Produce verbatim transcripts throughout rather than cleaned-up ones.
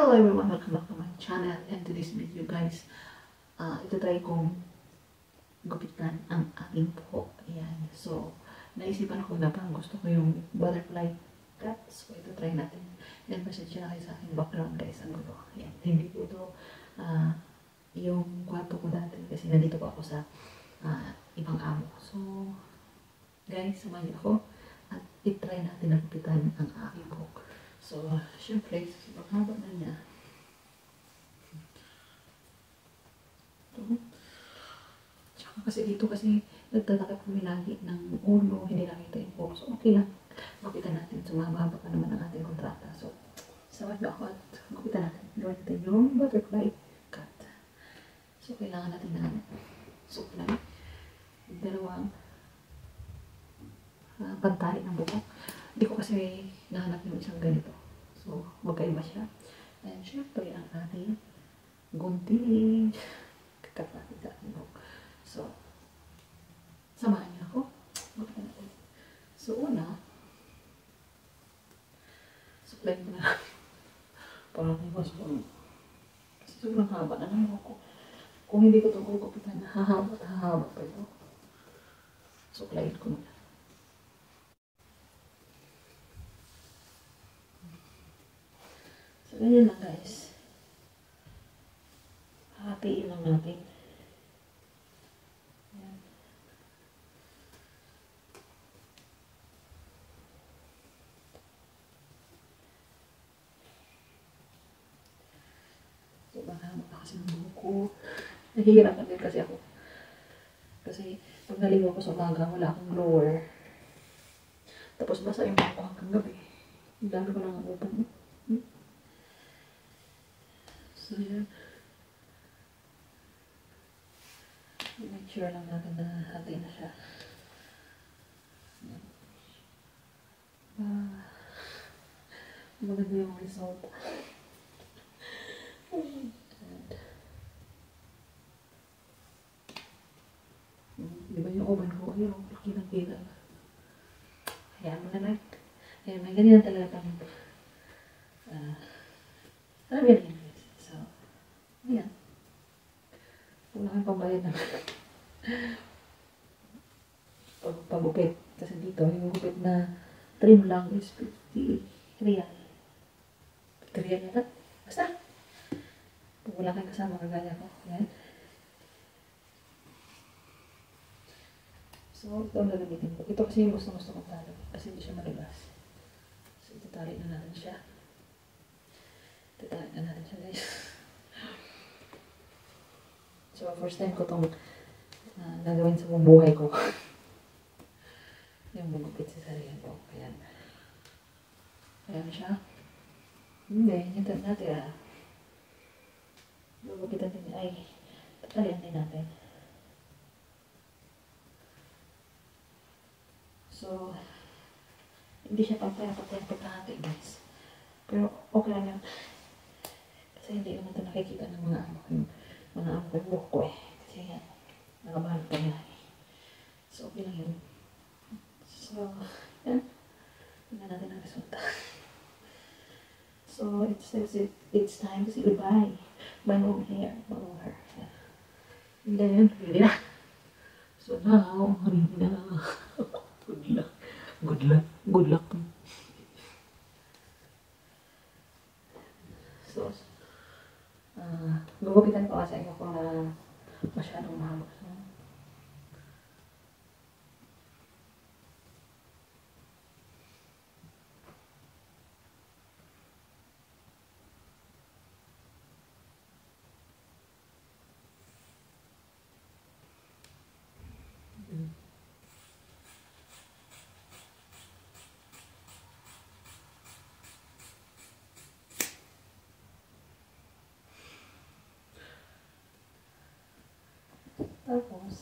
Hello everyone, welcome back to my channel, and to this video guys, uh, ito try kong gupitan ang aking buhok. Ayan, so naisipan ko na parang gusto ko yung butterfly cut, so ito try natin. And pasensya na kayo sa aking background guys, ang gulo. Ayan, hindi ko ito uh, yung kwarto ko dati kasi nandito po ako sa uh, ibang amo. So guys, samahan niyo ako at itry natin na gupitan ang aking buhok. So, syempre, sobrang haba na niya. Ito. Tsaka kasi dito kasi nagtatakip kami lagi ng ulo, hindi nakita yung buhok. So, okay lang. Gupitan natin. So, mahaba pa naman ang ating kontrata. So, sawad na ako at gupitan natin. Gawin natin yung butterfly cut. So, kailangan natin na supply. Dalawang uh, pantali ng buhok. Hindi ko kasi nahanap yung isang ganito. So, magkaiba siya. And syempre, ang ating gunting. Kakapatid sa ating buhok. So, samahan niyo ako. Magkita natin. So, una, supply ko na. Parang iwas ko. Kasi sobrang haba na ng buhok ko. Kung hindi ko ito kukupitan, hahaba at hahaba pa ito. Supply ko na. So, ganyan lang guys. Hatiin lang natin. Ayan. So, baka maka kasi ng buhok ko. Nahihirapan din kasi ako. Kasi, pag naligo ko sa umaga, wala akong blower. Tapos, basa yung buhok ko hanggang gabi. Ang dami ko nang upang. Hmm? So, yan. Make sure lang natin na hati na siya. Ah, maganda yung result. And, di ba yung oven ko? Ayun, kitang-kita. Hayaan mo na lang. Ayan, may ganyan talaga kami. Ah, alam yan yan. So, ayan. Wala kang pambayad na. Pag pagupit. Kasi dito, yung gupit na trim lang is fifty real. fifty real yata. Basta. Pag wala kang kasama, kagaya ko. Ayan. So, ito ang gagamitin ko. Ito kasi yung gusto-gusto kong tali. Kasi hindi siya maligas. So, itutali na natin siya. Itutali na natin siya, guys. So, first time ko itong uh, gagawin sa buong buhay ko. Yung magupit sa sarili ko. Ayan. Ayan siya. Hindi, ito natin ah. Magupitan din. Ay, tatalian din natin. So, hindi siya pampaya-papaya pagkahati, guys. Pero, okay lang yan. Kasi hindi naman ito nakikita ng mga ano, yung mga amo ko yung buhok ko eh. Kasi yan, nakabahan pa nila eh. So, okay lang yun. So, yan. Tingnan natin ang resulta. So, it's, it's, it's time to say goodbye. My long hair, my long hair. Yeah. And then, ready na. So, now, ready na. Good luck. Good luck. Good luck. So, uh, gugupitan ko kasi ako kung na masyadong mahaba. So, mm. Tapos,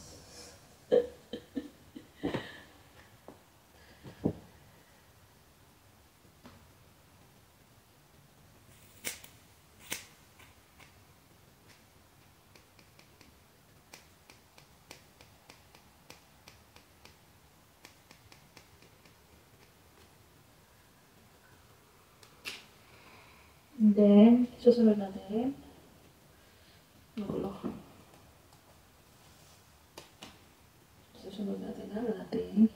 And then, susunod natin. Magulo. Susunod natin ang ating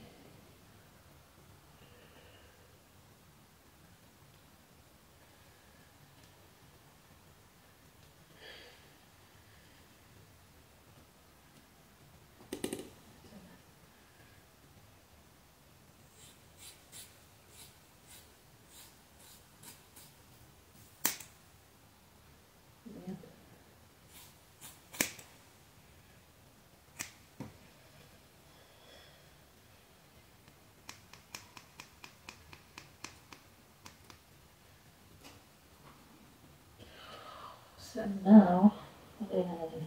so now, okay na natin.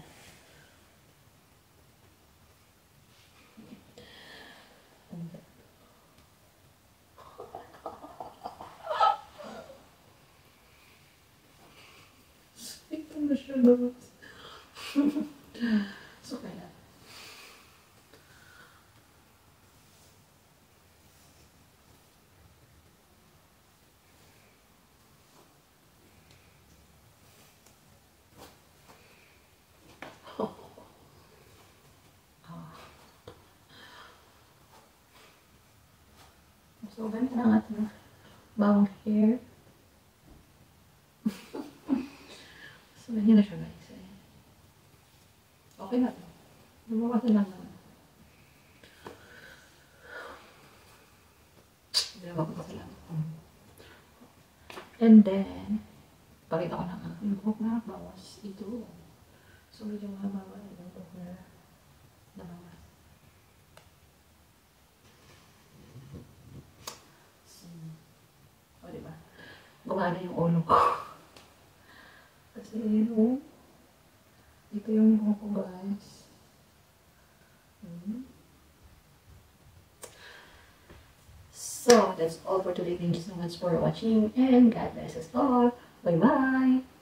Ito na siya guys. So, kaya na. So, ganito na ang ating bawang hair. So, ganyan na siya guys. Okay na ito. Lumawasan lang naman. Lumawasan lang. And then, pakita ko na ang aking buhok na bawas ito. So, medyo mahaba na yung buhok na nabawas. O, diba? Gumana yung ulo ko. Kasi, yun, ito yung buhok ko, guys. Hmm. So, that's all for today. Thank you so much for watching. And God bless us all. Bye-bye!